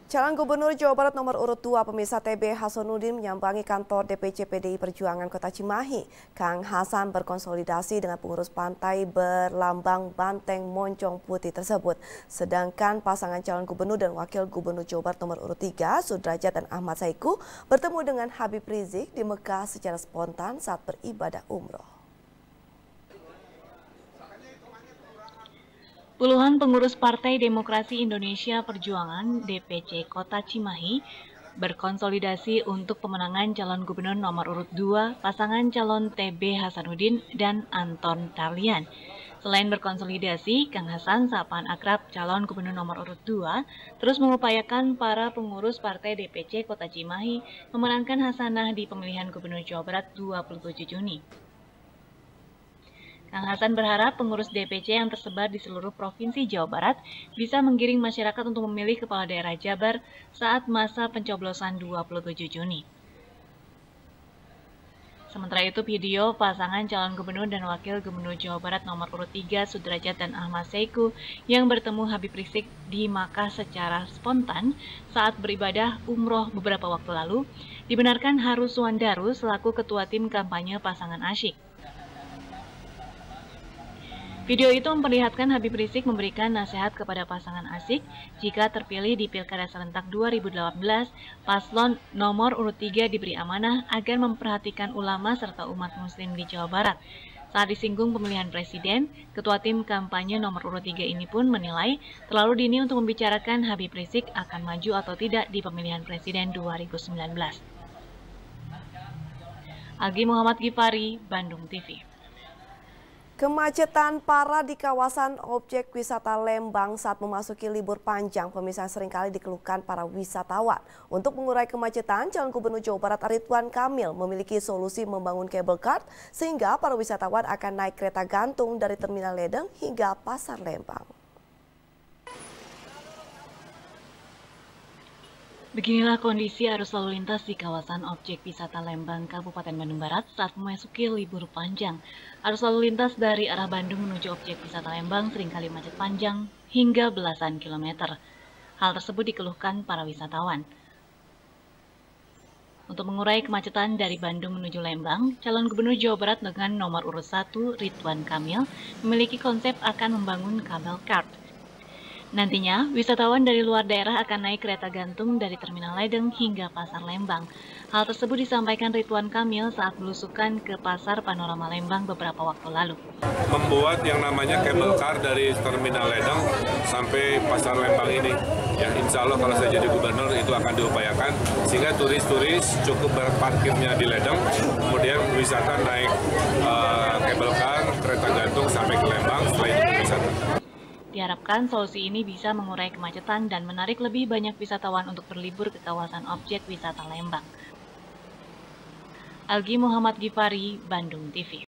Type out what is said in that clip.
Calon Gubernur Jawa Barat nomor urut 2 pemirsa TB Hasanuddin menyambangi kantor DPC PDI Perjuangan Kota Cimahi. Kang Hasan berkonsolidasi dengan pengurus pantai berlambang banteng moncong putih tersebut. Sedangkan pasangan calon gubernur dan wakil gubernur Jawa Barat nomor urut 3 Sudrajat dan Ahmad Saiku bertemu dengan Habib Rizik di Mekah secara spontan saat beribadah umroh. Puluhan pengurus Partai Demokrasi Indonesia Perjuangan (DPC) Kota Cimahi berkonsolidasi untuk pemenangan calon gubernur nomor urut 2 pasangan calon TB Hasanuddin dan Anton Carlyan. Selain berkonsolidasi, Kang Hasan, sapaan akrab calon gubernur nomor urut 2, terus mengupayakan para pengurus Partai DPC Kota Cimahi memenangkan Hasanah di pemilihan Gubernur Jawa Barat 27 Juni. Kang Hasan berharap pengurus DPC yang tersebar di seluruh provinsi Jawa Barat bisa menggiring masyarakat untuk memilih kepala daerah Jabar saat masa pencoblosan 27 Juni. Sementara itu, video pasangan calon gubernur dan wakil gubernur Jawa Barat nomor urut 3 Sudrajat dan Ahmad Saiku yang bertemu Habib Rizik di Makkah secara spontan saat beribadah umroh beberapa waktu lalu dibenarkan Haru Suwandaru selaku ketua tim kampanye pasangan asyik. Video itu memperlihatkan Habib Rizik memberikan nasihat kepada pasangan asyik jika terpilih di Pilkada Serentak 2018, paslon nomor urut 3 diberi amanah agar memperhatikan ulama serta umat muslim di Jawa Barat. Saat disinggung pemilihan presiden, ketua tim kampanye nomor urut 3 ini pun menilai terlalu dini untuk membicarakan Habib Rizik akan maju atau tidak di pemilihan presiden 2019. Algi Muhammad Gifari, Bandung TV. Kemacetan parah di kawasan objek wisata Lembang saat memasuki libur panjang pemirsa seringkali dikeluhkan para wisatawan. Untuk mengurai kemacetan, calon gubernur Jawa Barat Ridwan Kamil memiliki solusi membangun cable car sehingga para wisatawan akan naik kereta gantung dari Terminal Ledeng hingga Pasar Lembang. Beginilah kondisi arus lalu lintas di kawasan objek wisata Lembang, Kabupaten Bandung Barat saat memasuki libur panjang. Arus lalu lintas dari arah Bandung menuju objek wisata Lembang seringkali macet panjang hingga belasan kilometer. Hal tersebut dikeluhkan para wisatawan. Untuk mengurai kemacetan dari Bandung menuju Lembang, calon gubernur Jawa Barat dengan nomor urut 1 Ridwan Kamil memiliki konsep akan membangun kabel kart. Nantinya, wisatawan dari luar daerah akan naik kereta gantung dari Terminal Ledeng hingga Pasar Lembang. Hal tersebut disampaikan Ridwan Kamil saat belusukan ke Pasar Panorama Lembang beberapa waktu lalu. Membuat yang namanya cable car dari Terminal Ledeng sampai Pasar Lembang ini. Ya, insya Allah kalau saya jadi gubernur itu akan diupayakan sehingga turis-turis cukup berparkirnya di Ledeng, kemudian wisata naik cable car, kereta gantung sampai ke Lembang, setelah itu wisata. Diharapkan solusi ini bisa mengurai kemacetan dan menarik lebih banyak wisatawan untuk berlibur ke kawasan objek wisata Lembang. Algi Muhammad Gifari, Bandung TV.